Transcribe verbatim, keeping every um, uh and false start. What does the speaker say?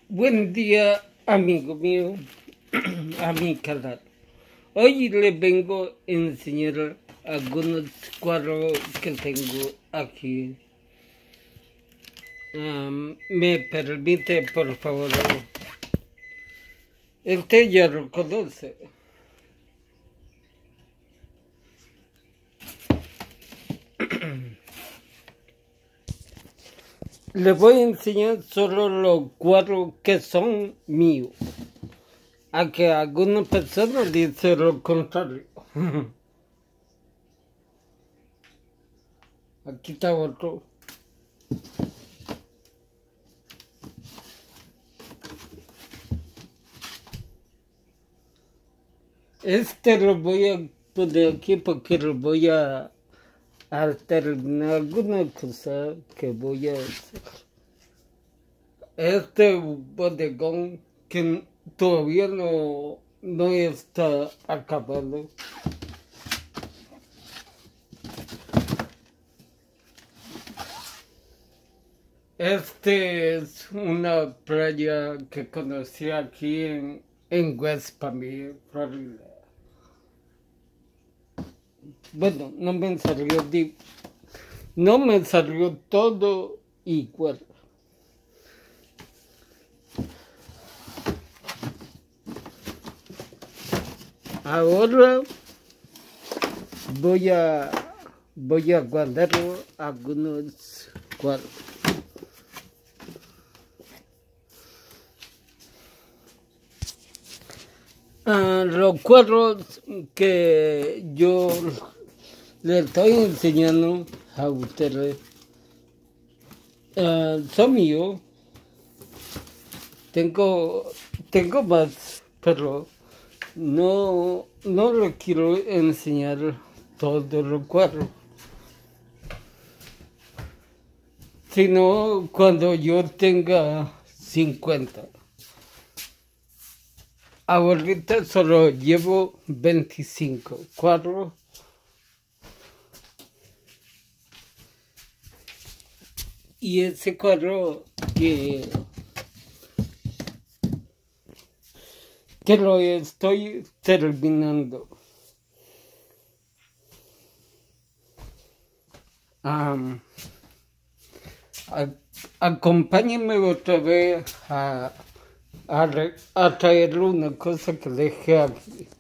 Buen día, amigo mío, a mi canal. Hoy les vengo a enseñar algunos cuadros que tengo aquí. Um, ¿Me permite, por favor? Este ya lo conoce. Les voy a enseñar solo los cuadros que son míos. A que algunas personas dicen lo contrario. Aquí está otro. Este lo voy a poner aquí porque lo voy a, a terminar alguna cosa que voy a hacer. Este bodegón que todavía no, no está acabado. Este es una playa que conocí aquí en, en West Palm Beach, Florida. Bueno, no me salió, no me salió todo igual. Ahora voy a voy a guardar algunos cuadros. Uh, los cuadros que yo les estoy enseñando a ustedes uh, son míos. Tengo, tengo más, pero no, no les quiero enseñar todos los cuadros. Sino cuando yo tenga cincuenta. Ahorita solo llevo veinticinco cuadros. Y ese cuadro que, que lo estoy terminando. Um, a, acompáñenme otra vez a, a, a traer una cosa que dejé aquí.